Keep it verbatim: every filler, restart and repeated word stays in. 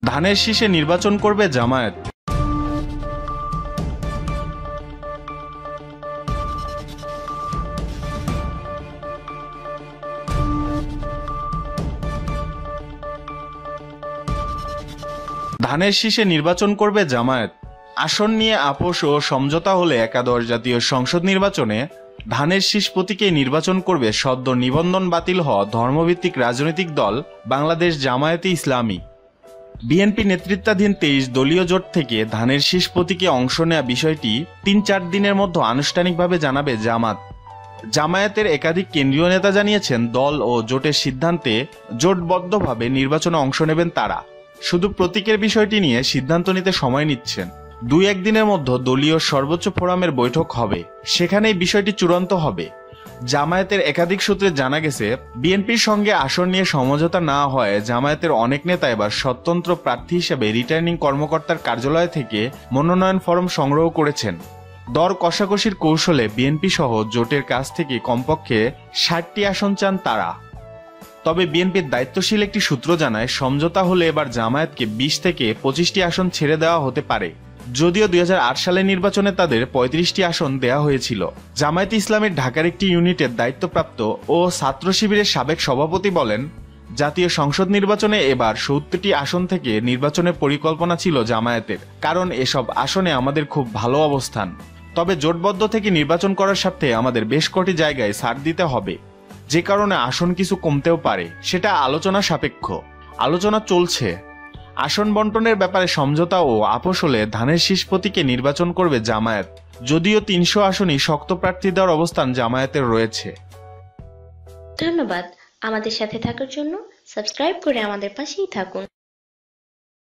ধানের শীষে নির্বাচন করবে জামায়াত। ধানের শীষে নির্বাচন করবে জামায়াত। আসন নিয়ে আপোষ ও সমঝোতা হলে একাদশ জাতীয় সংসদ নির্বাচনে ধানের শীষ প্রতীকে নির্বাচন করবে সদ্য নিবন্ধন বাতিল হওয়া ধর্মভিত্তিক রাজনৈতিক দল বাংলাদেশ জামায়াতে ইসলামী। বিএনপি নেতৃত্বাধীন তেইশ দলীয় জোট থেকে ধানের শীষ প্রতীকে অংশ নেওয়া বিষয়টি তিন চার দিনের মধ্যে আনুষ্ঠানিকভাবে জানাবে জামাত। জামায়াতের একাধিক কেন্দ্রীয় নেতা জানিয়েছেন, দল ও জোটের সিদ্ধান্তে জোটবদ্ধভাবে নির্বাচনে অংশ নেবেন তারা। শুধু প্রতীকের বিষয়টি নিয়ে সিদ্ধান্ত নিতে সময় নিচ্ছেন। দুই একদিনের মধ্যে দলীয় সর্বোচ্চ ফোরামের বৈঠক হবে, সেখানেই বিষয়টি চূড়ান্ত হবে। জামায়াতের একাধিক সূত্রে জানা গেছে, বিএনপির সঙ্গে আসন নিয়ে সমঝোতা না হয় জামায়াতের অনেক নেতা এবার স্বতন্ত্র প্রার্থী হিসেবে রিটার্নিং কর্মকর্তার কার্যালয় থেকে মনোনয়ন ফরম সংগ্রহ করেছেন। দর কষাকষির কৌশলে বিএনপি সহ জোটের কাছ থেকে কমপক্ষে ষাটটি আসন চান তারা। তবে বিএনপির দায়িত্বশীল একটি সূত্র জানায়, সমঝোতা হলে এবার জামায়াতকে বিশ থেকে পঁচিশটি আসন ছেড়ে দেওয়া হতে পারে। যদিও দুই হাজার আট সালের নির্বাচনে তাদের পঁয়ত্রিশটি আসন দেওয়া হয়েছিল। জামায়াতে ইসলামের ঢাকার একটি ইউনিটের দায়িত্বপ্রাপ্ত ও ছাত্র শিবিরের সাবেক সভাপতি বলেন, জাতীয় সংসদ নির্বাচনে এবার সত্তরটি আসন থেকে নির্বাচনের পরিকল্পনা ছিল জামায়াতের, কারণ এসব আসনে আমাদের খুব ভালো অবস্থান। তবে জোটবদ্ধ থেকে নির্বাচন করার স্বার্থে আমাদের বেশ কটি জায়গায় ছাড় দিতে হবে, যে কারণে আসন কিছু কমতেও পারে, সেটা আলোচনা সাপেক্ষ। আলোচনা চলছে। আসন বন্টনের ব্যাপারে সমঝোতা ও আপোষ হলে ধানের শীষ প্রতীকে নির্বাচন করবে জামায়াত। যদিও তিনশো আসনই শক্ত প্রার্থী দেওয়ার অবস্থান জামায়াতের রয়েছে। ধন্যবাদ আমাদের সাথে থাকার জন্য। সাবস্ক্রাইব করে আমাদের পাশেই থাকুন।